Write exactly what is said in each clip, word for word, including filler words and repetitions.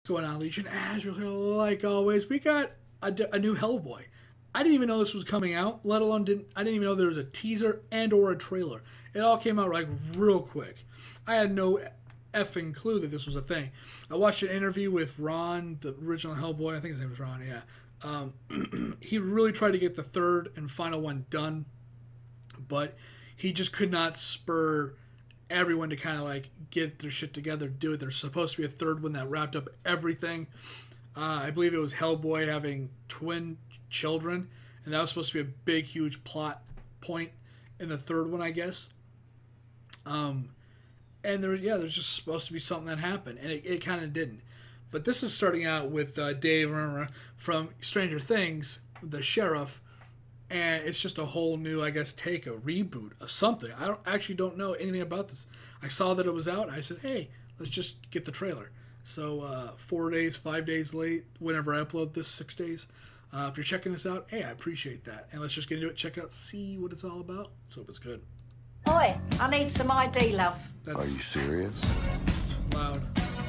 Going on, Legion? As like always, we got a, a new Hellboy. I didn't even know this was coming out, let alone didn't I didn't even know there was a teaser and or a trailer. It all came out like real quick. I had no effing clue that this was a thing. I watched an interview with Ron, the original Hellboy. I think his name was Ron. Yeah, um, he really tried to get the third and final one done, but he just could not spur everyone to kind of like get their shit together, do it. There's supposed to be a third one that wrapped up everything. Uh, I believe it was Hellboy having twin children, and that was supposed to be a big, huge plot point in the third one, I guess. Um, and there, yeah, there's just supposed to be something that happened, and it, it kind of didn't. But this is starting out with uh, Dave from Stranger Things, the sheriff, and it's just a whole new, I guess, take, a reboot of something. I don't actually don't know anything about this. I saw that it was out. I said, hey, let's just get the trailer. So uh, four days, five days late, whenever I upload this, six days. Uh, if you're checking this out, hey, I appreciate that. And let's just get into it, check it out, see what it's all about. Let's hope it's good. Oi, I need some I D, love. That's, Are you serious? That's loud.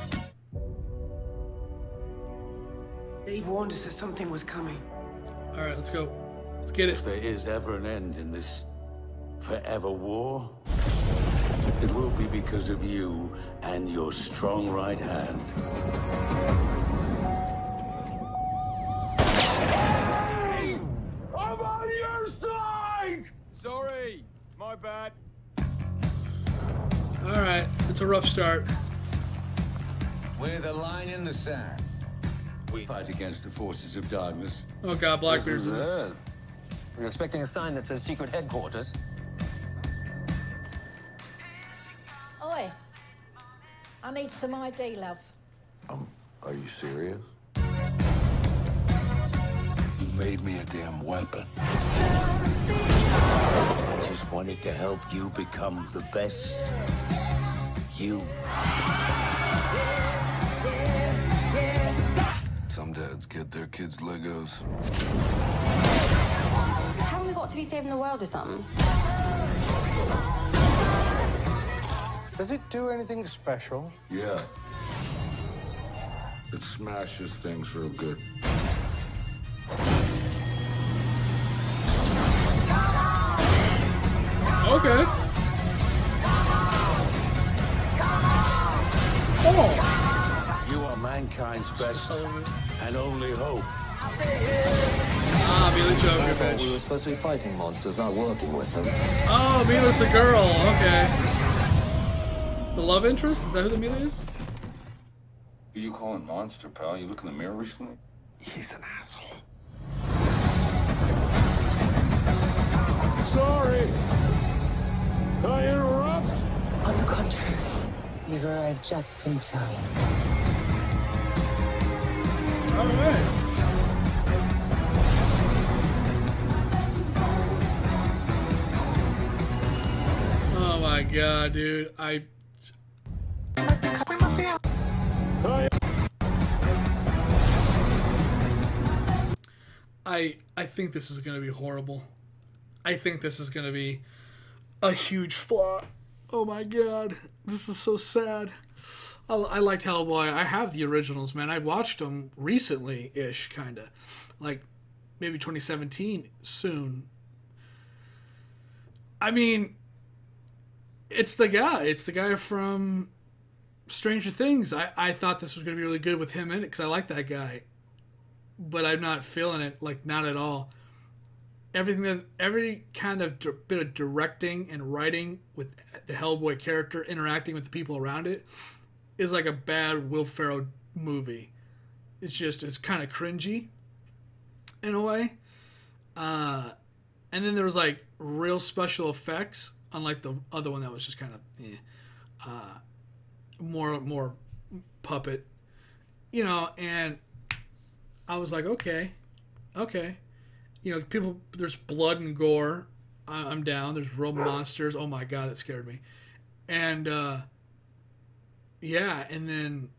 He warned us that something was coming. All right, let's go. Let's get it. If there is ever an end in this forever war, it will be because of you and your strong right hand. I'm on your side! Sorry, my bad. All right, it's a rough start. We're the line in the sand. We fight against the forces of darkness. Oh God, Blackbeard's in this. We're expecting a sign that says secret headquarters. Oi, I need some I D, love. Um, are you serious? You made me a damn weapon. I just wanted to help you become the best you. Some dads get their kids Legos. Haven't we got to be saving the world or something? Does it do anything special? Yeah. It smashes things real good. Okay. Oh. You are mankind's best and only hope. Ah, Mila I thought we Jovovich. were supposed to be fighting monsters, not working with them. Oh, Mila's the girl. Okay. The love interest? Is that who the Mila is? Who you calling monster, pal? You look in the mirror recently? He's an asshole. Sorry. I interrupt. On the contrary, you've arrived just in time. All right. Oh my God, dude. I. I I think this is gonna be horrible. I think this is gonna be a huge flop. Oh my God, this is so sad. I, I liked Hellboy. I have the originals, man. I've watched them recently-ish, kind of. Like, maybe twenty seventeen, soon. I mean, it's the guy. It's the guy from Stranger Things. I, I thought this was going to be really good with him in it, because I like that guy. But I'm not feeling it, like, not at all. Everything that, every kind of di- bit of directing and writing with the Hellboy character interacting with the people around it is like a bad Will Ferrell movie. It's just, it's kind of cringy in a way. Uh, and then there was like real special effects, unlike the other one that was just kind of eh, uh, more, more puppet, you know, and I was like, okay, okay. You know, people, there's blood and gore. I'm down. There's real monsters. Oh my God, that scared me. And, uh, yeah, and then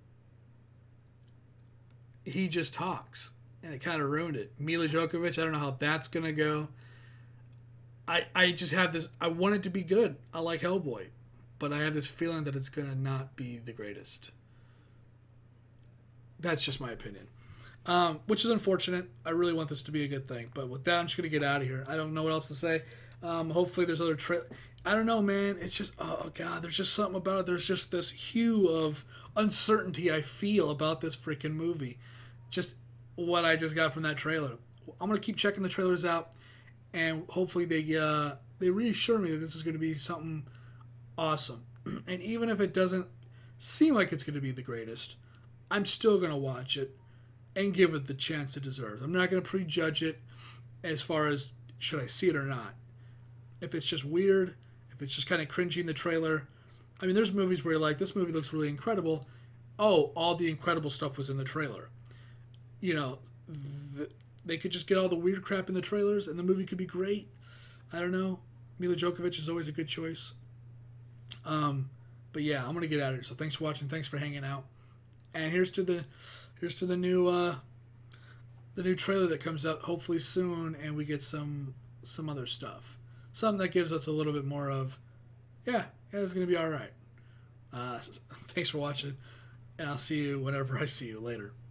he just talks, and it kind of ruined it. Mila Jovovich, I don't know how that's going to go. I, I just have this, I want it to be good. I like Hellboy, but I have this feeling that it's going to not be the greatest. That's just my opinion. Um, which is unfortunate. I really want this to be a good thing. But with that, I'm just going to get out of here. I don't know what else to say. Um, hopefully there's other... Tra- I don't know, man. It's just... Oh, God. There's just something about it. There's just this hue of uncertainty I feel about this freaking movie. Just what I just got from that trailer. I'm going to keep checking the trailers out. And hopefully they, uh, they reassure me that this is going to be something awesome. And even if it doesn't seem like it's going to be the greatest, I'm still going to watch it and give it the chance it deserves. I'm not going to prejudge it as far as should I see it or not. If it's just weird, if it's just kind of cringy in the trailer. I mean, there's movies where you're like, this movie looks really incredible. Oh, all the incredible stuff was in the trailer. You know, th- they could just get all the weird crap in the trailers and the movie could be great. I don't know. Mila Djokovic is always a good choice. Um, but yeah, I'm going to get out of here. So thanks for watching. Thanks for hanging out. And here's to the... Here's to the new uh, the new trailer that comes out hopefully soon, and we get some some other stuff, something that gives us a little bit more of, yeah, yeah, it's gonna be all right. Uh, thanks for watching, and I'll see you whenever I see you later.